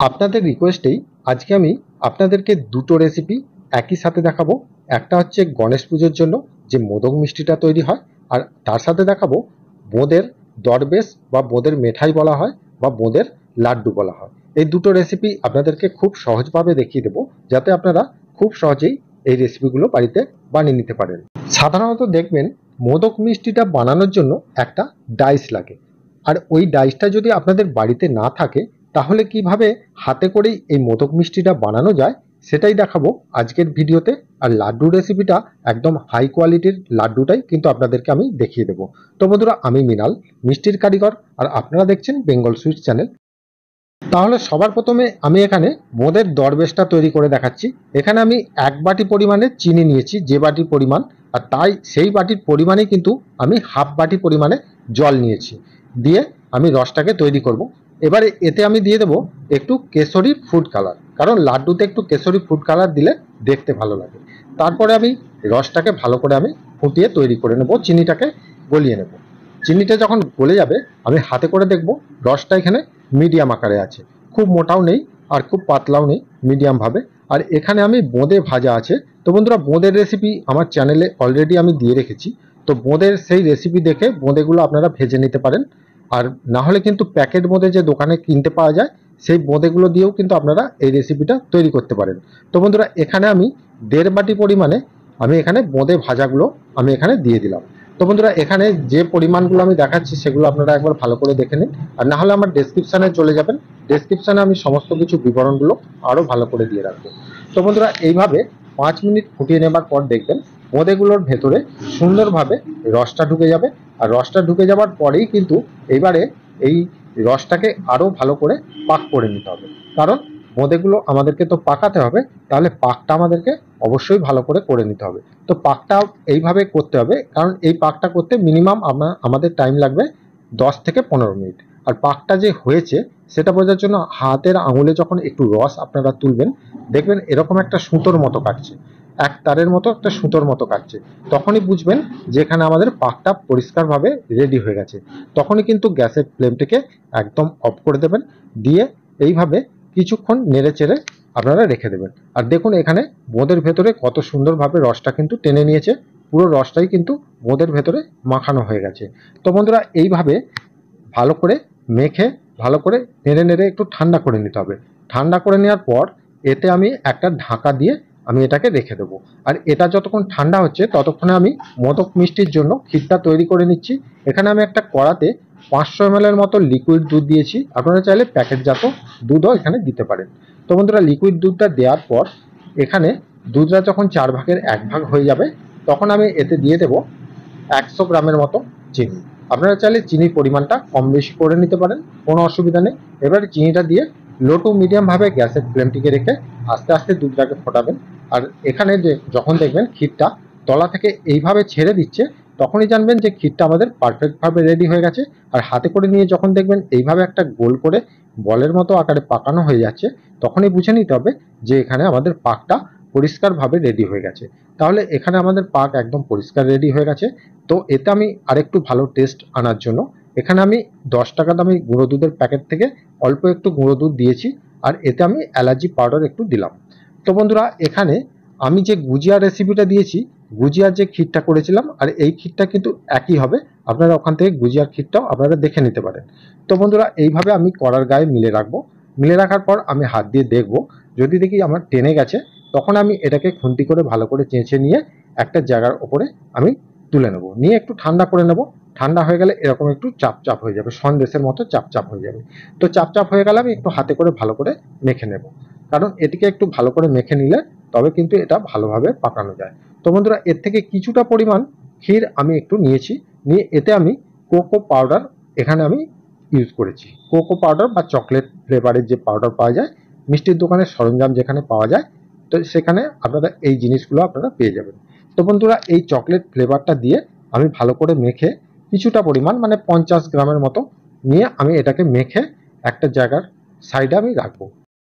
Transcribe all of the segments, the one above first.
আপনাদের রিকোয়েস্টেই আজকে আমি আপনাদেরকে দুটো রেসিপি একই সাথে দেখাবো। একটা হচ্ছে গণেশ পুজোর জন্য যে মোদক মিষ্টিটা তৈরি হয়, আর তার সাথে দেখাবো বোঁদের দরবেশ বা বোঁদের মেঠাই বলা হয় বা বোঁদের লাড্ডু বলা হয়। এই দুটো রেসিপি আপনাদেরকে খুব সহজভাবে দেখিয়ে দেবো, যাতে আপনারা খুব সহজেই এই রেসিপিগুলো বাড়িতে বানিয়ে নিতে পারেন। সাধারণত দেখবেন মোদক মিষ্টিটা বানানোর জন্য একটা ডাইস লাগে, আর ওই ডাইসটা যদি আপনাদের বাড়িতে না থাকে তাহলে কিভাবে হাতে করেই এই মোদক মিষ্টিটা বানানো যায় সেটাই দেখাবো আজকের ভিডিওতে। আর লাড্ডু রেসিপিটা একদম হাই কোয়ালিটির লাড্ডুটাই কিন্তু আপনাদেরকে আমি দেখিয়ে দেবো। তো বন্ধুরা, আমি মৃণাল, মিষ্টির কারিগর, আর আপনারা দেখছেন বেঙ্গল সুইটস চ্যানেল। তাহলে সবার প্রথমে আমি এখানে বোঁদের দরবেশটা তৈরি করে দেখাচ্ছি। এখানে আমি 1 বাটি পরিমাণে চিনি নিয়েছি, যে বাটির পরিমাণ, আর তাই সেই বাটির পরিমাণেই কিন্তু আমি হাফ বাটি পরিমাণে জল নিয়েছি। দিয়ে আমি রসটাকে তৈরি করব। এবারে এতে আমি দিয়ে দেবো একটু কেশরী ফুড কালার, কারণ লাড্ডুতে একটু কেশরী ফুড কালার দিলে দেখতে ভালো লাগে। তারপরে আমি রসটাকে ভালো করে আমি ফুটিয়ে তৈরি করে নেব, চিনিটাকে গলিয়ে নেব। চিনিটা যখন গলে যাবে আমি হাতে করে দেখব রসটা এখানে মিডিয়াম আকারে আছে, খুব মোটাও নেই আর খুব পাতলাও নেই, মিডিয়াম ভাবে। আর এখানে আমি বোঁদে ভাজা আছে। তো বন্ধুরা, বোঁদের রেসিপি আমার চ্যানেলে অলরেডি আমি দিয়ে রেখেছি, তো বোঁদের সেই রেসিপি দেখে বোঁদেগুলো আপনারা ভেজে নিতে পারেন। আর না হলে কিন্তু প্যাকেট বোঁদে যে দোকানে কিনতে পাওয়া যায় সেই বোঁদেগুলো দিয়েও কিন্তু আপনারা এই রেসিপিটা তৈরি করতে পারেন। তো বন্ধুরা, এখানে আমি 1.5 বাটি পরিমাণে আমি এখানে বোঁদে ভাজাগুলো আমি এখানে দিয়ে দিলাম। তো বন্ধুরা, এখানে যে পরিমাণগুলো আমি দেখাচ্ছি সেগুলো আপনারা একবার ভালো করে দেখে নিন, আর না হলে আমার ডেসক্রিপশানে চলে যাবেন। ডেসক্রিপশানে আমি সমস্ত কিছু বিবরণগুলো আরও ভালো করে দিয়ে রাখবো। তো বন্ধুরা, এইভাবে 5 মিনিট ফুটিয়ে নেবার পর দেখবেন বোঁদেগুলোর ভেতরে সুন্দরভাবে রসটা ঢুকে যাবে। আর রসটা ঢুকে যাবার পরেই কিন্তু এবারে এই রসটাকে আরও ভালো করে পাক করে নিতে হবে, কারণ বোঁদেগুলো আমাদেরকে তো পাকাতে হবে, তাহলে পাকটা আমাদেরকে অবশ্যই ভালো করে করে নিতে হবে। তো পাকটা এইভাবে করতে হবে, কারণ এই পাকটা করতে মিনিমাম আমাদের টাইম লাগবে 10 থেকে 15 মিনিট। আর পাকটা যে হয়েছে সেটা বোঝার জন্য হাতের আঙুলে যখন একটু রস আপনারা তুলবেন, দেখবেন এরকম একটা সুতোর মতো কাটছে, এক তারের মতো একটা সুতোর মতো কাটছে, তখনই বুঝবেন যে এখানে আমাদের পাকটা পরিষ্কারভাবে রেডি হয়ে গেছে। তখনই কিন্তু গ্যাসের ফ্লেমটাকে একদম অফ করে দেবেন, দিয়ে এইভাবে কিছুক্ষণ নেড়ে চেড়ে আপনারা রেখে দেবেন। আর দেখুন এখানে বোঁদের ভেতরে কত সুন্দরভাবে রসটা কিন্তু টেনে নিয়েছে, পুরো রসটাই কিন্তু বোঁদের ভেতরে মাখানো হয়ে গেছে। তো বন্ধুরা, এইভাবে ভালো করে মেখে ভালো করে নেড়ে নেড়ে একটু ঠান্ডা করে নিতে হবে। ঠান্ডা করে নেওয়ার পর এতে আমি একটা ঢাকা দিয়ে আমি এটাকে রেখে দেবো। আর এটা যতক্ষণ ঠান্ডা হচ্ছে ততক্ষণে আমি মোদক মিষ্টির জন্য ক্ষীরটা তৈরি করে নিচ্ছি। এখানে আমি একটা কড়াতে 500 ml এর মতো লিকুইড দুধ দিয়েছি, আপনারা চাইলে প্যাকেটজাত দুধও এখানে দিতে পারেন। তো বন্ধুরা, লিকুইড দুধটা দেওয়ার পর এখানে দুধটা যখন 4 ভাগের 1 ভাগ হয়ে যাবে তখন আমি এতে দিয়ে দেবো 100 গ্রামের মতো চিনি। আপনারা চাইলে চিনির পরিমাণটা কম বেশি করে নিতে পারেন, কোনো অসুবিধা নেই। এবারে চিনিটা দিয়ে লো টু মিডিয়াম ভাবে গ্যাসের ফ্লেমটিকে রেখে আস্তে আস্তে দুধটাকে ফোটাবেন। আর এখানে যে যখন দেখবেন ক্ষীরটা তলা থেকে এইভাবে ছেড়ে দিচ্ছে, তখনই জানবেন যে ক্ষীরটা আমাদের পারফেক্টভাবে রেডি হয়ে গেছে। আর হাতে করে নিয়ে যখন দেখবেন এইভাবে একটা গোল করে বলের মতো আকারে পাকানো হয়ে যাচ্ছে, তখনই বুঝে নিতে হবে যে এখানে আমাদের পাকটা পরিষ্কারভাবে রেডি হয়ে গেছে। তাহলে এখানে আমাদের পাক একদম পরিষ্কার রেডি হয়ে গেছে। তো এতে আমি আরেকটু ভালো টেস্ট আনার জন্য এখানে আমি 10 টাকা দামি গুঁড়ো দুধের প্যাকেট থেকে অল্প একটু গুঁড়ো দুধ দিয়েছি, আর এতে আমি এলাচি পাউডার একটু দিলাম। তো বন্ধুরা, এখানে আমি যে গুজিয়া রেসিপিটা দিয়েছি, গুজিয়ার যে ক্ষীরটা করেছিলাম, আর এই ক্ষীরটা কিন্তু একই হবে। আপনারা ওখান থেকে গুজিয়ার ক্ষীরটাও আপনারা দেখে নিতে পারেন। তো বন্ধুরা, এইভাবে আমি কড়ার গায়ে মিলে রাখবো। মিলে রাখার পর আমি হাত দিয়ে দেখব, যদি দেখি আমার টেনে গেছে তখন আমি এটাকে খুন্তি করে ভালো করে চেঁচে নিয়ে একটা জায়গার ওপরে আমি তুলে নেব, নিয়ে একটু ঠান্ডা করে নেব। ঠান্ডা হয়ে গেলে এরকম একটু চাপ চাপ হয়ে যাবে, সন্দেশের মতো চাপ চাপ হয়ে যাবে। তো চাপ চাপ হয়ে গেলে আমি একটু হাতে করে ভালো করে মেখে নেব, কারণ এটিকে একটু ভালো করে মেখে নিলে তবে কিন্তু এটা ভালোভাবে পাকানো যায়। তো বন্ধুরা, এর থেকে কিছুটা পরিমাণ ক্ষীর আমি একটু নিয়েছি, নিয়ে এতে আমি কোকো পাউডার এখানে আমি ইউজ করেছি। কোকো পাউডার বা চকলেট ফ্লেভারের যে পাউডার পাওয়া যায় মিষ্টির দোকানের সরঞ্জাম যেখানে পাওয়া যায়, তো সেখানে আপনারা এই জিনিসগুলো আপনারা পেয়ে যাবেন। তো বন্ধুরা, এই চকলেট ফ্লেভারটা দিয়ে আমি ভালো করে মেখে কিছুটা পরিমাণ মানে 50 গ্রামের মতো নিয়ে আমি এটাকে মেখে একটা জায়গার সাইডে আমি রাখবো।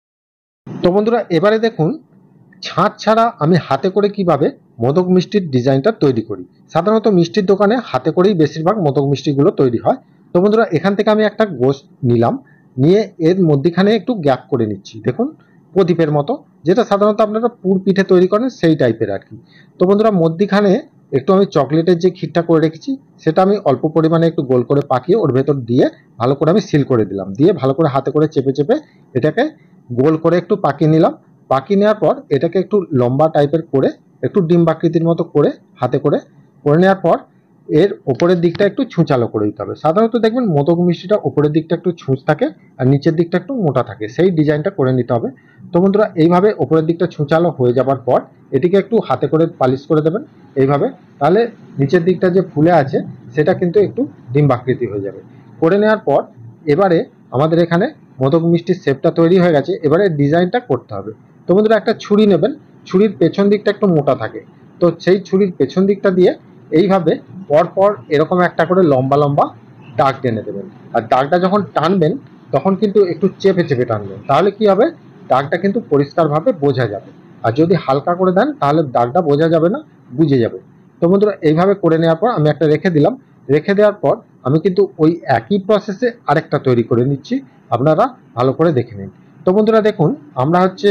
তো বন্ধুরা, এবারে দেখুন ছাঁচ ছাড়া আমি হাতে করে কিভাবে মোদক মিষ্টির ডিজাইনটা তৈরি করি। সাধারণত মিষ্টির দোকানে হাতে করেই বেশিরভাগ মোদক মিষ্টিগুলো তৈরি হয়। তো বন্ধুরা, এখান থেকে আমি একটা গোশ নিলাম, নিয়ে এর মধ্যিখানে একটু গ্যাপ করে নিচ্ছি, দেখুন প্রদীপের মতো, যেটা সাধারণত আপনারা পুর পিঠে তৈরি করেন সেই টাইপের আর কি। তো বন্ধুরা মধ্যিখানে একটু আমি চকলেটের যে ক্ষীরটা করে রেখেছি সেটা আমি অল্প পরিমাণে একটু গোল করে পাকিয়ে ওর ভেতর দিয়ে ভালো করে আমি সিল করে দিলাম, দিয়ে ভালো করে হাতে করে চেপে চেপে এটাকে গোল করে একটু পাকিয়ে নিলাম। পাকিয়ে নেওয়ার পর এটাকে একটু লম্বা টাইপের করে একটু ডিম্বাকৃতির মতো করে হাতে করে নেওয়ার পর এর ওপরের দিকটা একটু ছুঁচালো করে দিতে হবে। সাধারণত দেখবেন মোদক মিষ্টিটা ওপরের দিকটা একটু ছুঁচ থাকে আর নিচের দিকটা একটু মোটা থাকে, সেই ডিজাইনটা করে নিতে হবে। তো বন্ধুরা এইভাবে ওপরের দিকটা ছুঁচালো হয়ে যাবার পর এটিকে একটু হাতে করে পালিশ করে দেবেন এইভাবে, তাহলে নিচের দিকটা যে ফুলে আছে সেটা কিন্তু একটু ডিম্বাকৃতি হয়ে যাবে। করে নেওয়ার পর এবারে আমাদের এখানে মোদক মিষ্টির শেপটা তৈরি হয়ে গেছে, এবারে ডিজাইনটা করতে হবে। তো বন্ধুরা একটা ছুরি নেবেন, ছুরির পেছন দিকটা একটু মোটা থাকে, তো সেই ছুরির পেছন দিকটা দিয়ে এইভাবে পরপর এরকম একটা করে লম্বা লম্বা দাগ টেনে দেবেন। আর দাগটা যখন টানবেন তখন কিন্তু একটু চেপে চেপে টানবেন, তাহলে কি হবে দাগটা কিন্তু পরিষ্কারভাবে বোঝা যাবে। আর যদি হালকা করে দেন তাহলে দাগটা বোঝা যাবে না, বুঝে যাবে। তো বন্ধুরা এইভাবে করে নেওয়ার পর আমি একটা রেখে দিলাম, রেখে দেওয়ার পর আমি কিন্তু ওই একই প্রসেসে আরেকটা তৈরি করে নিচ্ছি, আপনারা ভালো করে দেখে নিন। তো বন্ধুরা দেখুন আমরা হচ্ছে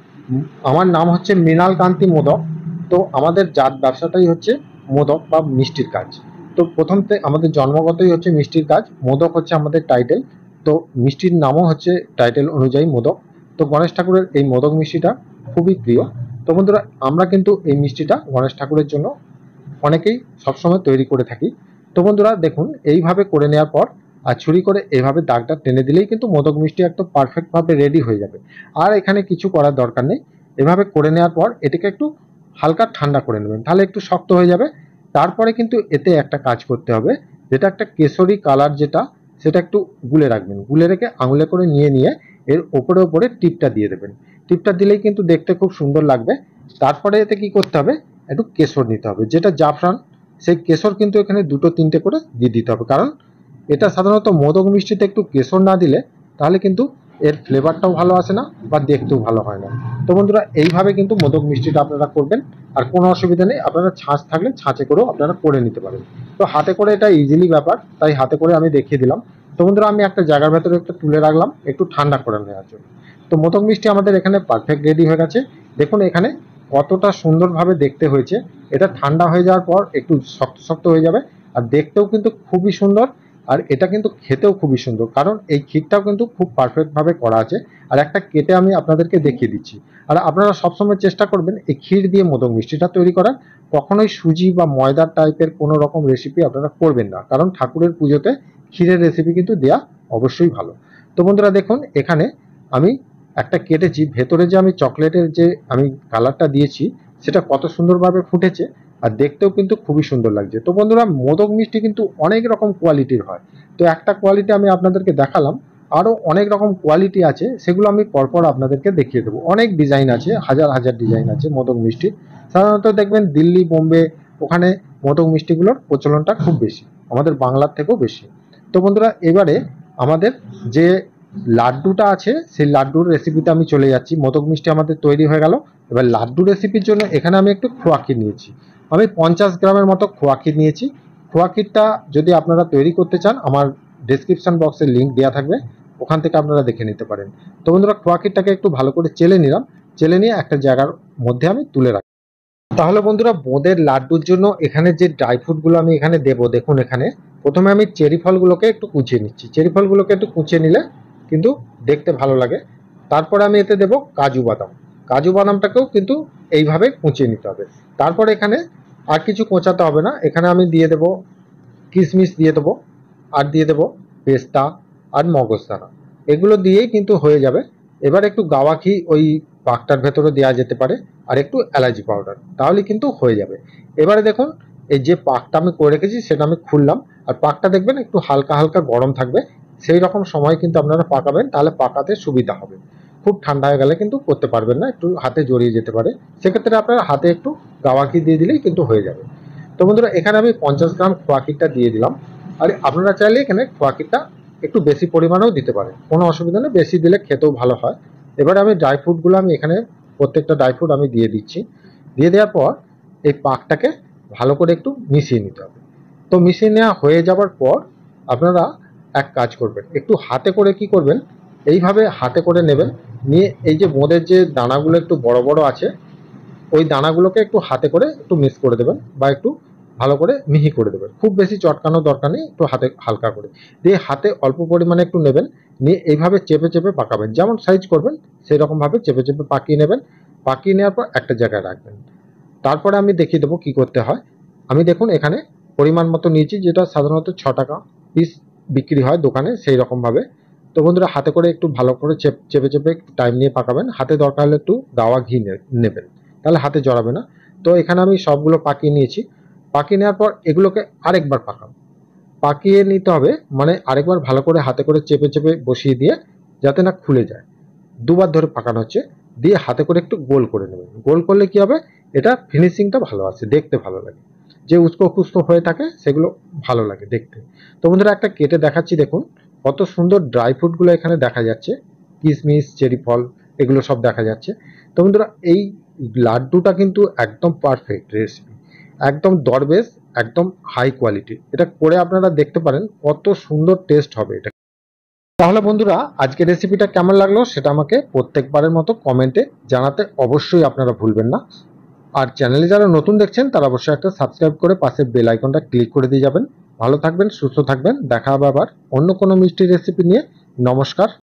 আমার নাম হচ্ছে মৃণাল কান্তি মোদক। তো আমাদের জাত ব্যবসাটাই হচ্ছে মোদক বা মিষ্টির কাজ। তো প্রথম থেকে আমাদের জন্মগতই হচ্ছে মিষ্টির কাজ, মোদক হচ্ছে আমাদের টাইটেল। তো মিষ্টির নামও হচ্ছে টাইটেল অনুযায়ী মোদক। তো গণেশ ঠাকুরের এই মোদক মিষ্টিটা খুবই প্রিয়। তো বন্ধুরা আমরা কিন্তু এই মিষ্টিটা গণেশ ঠাকুরের জন্য অনেকেই সবসময় তৈরি করে থাকি। তো বন্ধুরা দেখুন এইভাবে করে নেওয়ার পর আর ছুরি করে এইভাবে দাগটা টেনে দিলেই কিন্তু মোদক মিষ্টি একদম পারফেক্টভাবে রেডি হয়ে যাবে। আর এখানে কিছু করার দরকার নেই। এভাবে করে নেওয়ার পর এটাকে একটু হালকা ঠান্ডা করে নেবেন, তাহলে একটু শক্ত হয়ে যাবে। তারপরে কিন্তু এতে একটা কাজ করতে হবে, যেটা একটা কেশরি কালার যেটা, সেটা একটু গুলে রাখবেন, গুলে রেখে আঙুলে করে নিয়ে নিয়ে এর ওপরে ওপরে টিপটা দিয়ে দেবেন। টিপটা দিলেই কিন্তু দেখতে খুব সুন্দর লাগবে। তারপরে এতে কি করতে হবে, একটু কেশর নিতে হবে, যেটা জাফরান, সেই কেশর কিন্তু এখানে দুটো তিনটে করে দিয়ে দিতে হবে, কারণ এটা সাধারণত মোদক মিষ্টিতে একটু কেশর না দিলে তাহলে কিন্তু এর ফ্লেভারটাও ভালো আসে না বা দেখতেও ভালো হয় না। তো বন্ধুরা এইভাবে কিন্তু মোদক মিষ্টিটা আপনারা করবেন, আর কোনো অসুবিধা নেই, আপনারা ছাঁচ থাকলে ছাঁচে করেও আপনারা করে নিতে পারেন। তো হাতে করে এটা ইজিলি ব্যাপার, তাই হাতে করে আমি দেখিয়ে দিলাম। তো বন্ধুরা আমি একটা জায়গার ভেতরে একটু তুলে রাখলাম একটু ঠান্ডা করে নেওয়ার জন্য। তো মোদক মিষ্টি আমাদের এখানে পারফেক্ট রেডি হয়ে গেছে। দেখুন এখানে কতটা সুন্দরভাবে দেখতে হয়েছে। এটা ঠান্ডা হয়ে যাওয়ার পর একটু শক্ত শক্ত হয়ে যাবে, আর দেখতেও কিন্তু খুবই সুন্দর, আর এটা কিন্তু খেতেও খুবই সুন্দর, কারণ এই ক্ষীরটাও কিন্তু খুব পারফেক্টভাবে করা আছে। আর একটা কেটে আমি আপনাদেরকে দেখিয়ে দিচ্ছি। আর আপনারা সবসময় চেষ্টা করবেন এই ক্ষীর দিয়ে মোদক মিষ্টিটা তৈরি করার, কখনোই সুজি বা ময়দার টাইপের কোনো রকম রেসিপি আপনারা করবেন না, কারণ ঠাকুরের পুজোতে ক্ষীরের রেসিপি কিন্তু দেয়া অবশ্যই ভালো। তো বন্ধুরা দেখুন এখানে আমি একটা কেটেছি, ভেতরে যে আমি চকলেটের যে আমি কালারটা দিয়েছি সেটা কত সুন্দরভাবে ফুটেছে, আর দেখতেও কিন্তু খুবই সুন্দর লাগছে। তো বন্ধুরা মোদক মিষ্টি কিন্তু অনেক রকম কোয়ালিটির হয়। তো একটা কোয়ালিটি আমি আপনাদেরকে দেখালাম, আরও অনেক রকম কোয়ালিটি আছে, সেগুলো আমি পরপর আপনাদেরকে দেখিয়ে দেবো। অনেক ডিজাইন আছে, হাজার হাজার ডিজাইন আছে মোদক মিষ্টির। সাধারণত দেখবেন দিল্লি বোম্বে ওখানে মোদক মিষ্টিগুলোর প্রচলনটা খুব বেশি, আমাদের বাংলার থেকেও বেশি। তো বন্ধুরা এবারে আমাদের যে লাড্ডুটা আছে সেই লাড্ডুর রেসিপিতে আমি চলে যাচ্ছি। মোদক মিষ্টি আমাদের তৈরি হয়ে গেল। এবার লাড্ডু রেসিপির জন্য এখানে আমি একটু খোয়া ক্ষীর নিয়েছি, আমি 50 গ্রামের মতো খোয়া ক্ষীর নিয়েছি। খোয়া ক্ষীরটা যদি আপনারা তৈরি করতে চান আমার ডেসক্রিপশন বক্সে লিঙ্ক দেওয়া থাকবে, ওখান থেকে আপনারা দেখে নিতে পারেন। তো বন্ধুরা খোয়া ক্ষীরটাকে একটু ভালো করে চেলে নিলাম, চেলে নিয়ে একটা জায়গার মধ্যে আমি তুলে রাখি। তাহলে বন্ধুরা বোঁদের লাড্ডুর জন্য এখানে যে ড্রাই ফ্রুটগুলো আমি এখানে দেবো, দেখুন এখানে প্রথমে আমি চেরি ফলগুলোকে একটু কুচিয়ে নিচ্ছি। চেরি ফলগুলোকে একটু কুচিয়ে নিলে কিন্তু দেখতে ভালো লাগে। তারপরে আমি এতে দেবো কাজু বাদাম, কাজু বাদামটাকেও কিন্তু এইভাবে কুচিয়ে নিতে হবে। তারপরে এখানে আর কিছু কোচাতে হবে না, এখানে আমি দিয়ে দেবো কিশমিশ দিয়ে দেবো, আর দিয়ে দেবো পেস্তা আর মগজদানা, এগুলো দিয়েই কিন্তু হয়ে যাবে। এবার একটু গাওয়া ঘি ওই পাকটার ভেতরে দেওয়া যেতে পারে, আর একটু এলাচি পাউডার, তাহলে কিন্তু হয়ে যাবে। এবারে দেখুন এই যে পাকটা আমি করে রেখেছি সেটা আমি খুললাম, আর পাকটা দেখবেন একটু হালকা হালকা গরম থাকবে, সেই রকম সময় কিন্তু আপনারা পাকাবেন, তাহলে পাকাতে সুবিধা হবে। খুব ঠান্ডা হয়ে গেলে কিন্তু করতে পারবেন না, একটু হাতে জড়িয়ে যেতে পারে, সেক্ষেত্রে আপনার হাতে একটু গাওয়া ঘি দিয়ে দিলেই কিন্তু হয়ে যাবে। তো বন্ধুরা এখানে আমি 50 গ্রাম খোয়া ক্ষীরটা দিয়ে দিলাম, আর আপনারা চাইলে এখানে খোয়া ক্ষীরটা একটু বেশি পরিমাণেও দিতে পারেন, কোনো অসুবিধা নেই, বেশি দিলে খেতেও ভালো হয়। এবার আমি ড্রাই ফ্রুটগুলো আমি এখানে প্রত্যেকটা ড্রাই ফ্রুট আমি দিয়ে দিচ্ছি। দিয়ে দেওয়ার পর এই পাকটাকে ভালো করে একটু মিশিয়ে নিতে হবে। তো মিশিয়ে নেওয়া হয়ে যাওয়ার পর আপনারা এক কাজ করবেন, একটু হাতে করে কি করবেন, এইভাবে হাতে করে নেবেন, নিয়ে এই যে বোঁদের যে দানাগুলো একটু বড় বড় আছে, ওই দানাগুলোকে একটু হাতে করে একটু মিক্স করে দেবেন বা একটু ভালো করে মিহি করে দেবেন। খুব বেশি চটকানোর দরকার নেই, একটু হাতে হালকা করে দিয়ে হাতে অল্প পরিমাণে একটু নেবেন, নিয়ে এইভাবে চেপে চেপে পাকাবেন। যেমন সাইজ করবেন সেই রকমভাবে চেপে চেপে পাকিয়ে নেবেন। পাকিয়ে নেওয়ার পর একটা জায়গায় রাখবেন। তারপরে আমি দেখিয়ে দেবো কি করতে হয়। আমি দেখুন এখানে পরিমাণ মতো নিয়েছি, যেটা সাধারণত 6 টাকা পিস বিক্রি হয় দোকানে, সেই রকমভাবে। তো বন্ধুরা হাতে করে একটু ভালো করে চেপে চেপে একটু টাইম নিয়ে পাকাবেন। হাতে দরকার হলে একটু গাওয়া ঘি নেবেন, তাহলে হাতে জড়াবে না। তো এখানে আমি সবগুলো পাকিয়ে নিয়েছি। পাকিয়ে নেওয়ার পর এগুলোকে আরেকবার পাকাবো। পাকিয়ে নিতে হবে, মানে আরেকবার ভালো করে হাতে করে চেপে চেপে বসিয়ে দিয়ে যাতে না খুলে যায়। দুবার ধরে পাকানো হচ্ছে, দিয়ে হাতে করে একটু গোল করে নেবেন। গোল করলে কি হবে, এটা ফিনিশিংটা ভালো আসে, দেখতে ভালো লাগে। যে উস্কো খুস্কো হয়ে থাকে সেগুলো ভালো লাগে দেখতে। তো বন্ধুরা একটা কেটে দেখাচ্ছি, দেখুন কত সুন্দর ড্রাই ফ্রুটগুলো এখানে দেখা যাচ্ছে, কিশমিশ, চেরি ফল, এগুলো সব দেখা যাচ্ছে। তো বন্ধুরা এই লাড্ডুটা কিন্তু একদম পারফেক্ট রেসিপি, একদম দরবেশ, একদম হাই কোয়ালিটি। এটা করে আপনারা দেখতে পারেন কত সুন্দর টেস্ট হবে এটা। তাহলে বন্ধুরা আজকের রেসিপিটা কেমন লাগলো সেটা আমাকে প্রত্যেকবারের মতো কমেন্টে জানাতে অবশ্যই আপনারা ভুলবেন না। আর চ্যানেলে যারা নতুন দেখছেন তারা অবশ্যই একটা সাবস্ক্রাইব করে পাশে বেল আইকনটা ক্লিক করে দিয়ে যাবেন। ভালো থাকবেন, সুস্থ থাকবেন, দেখা হবে আবার অন্য কোনো মিষ্টি রেসিপি নিয়ে। নমস্কার।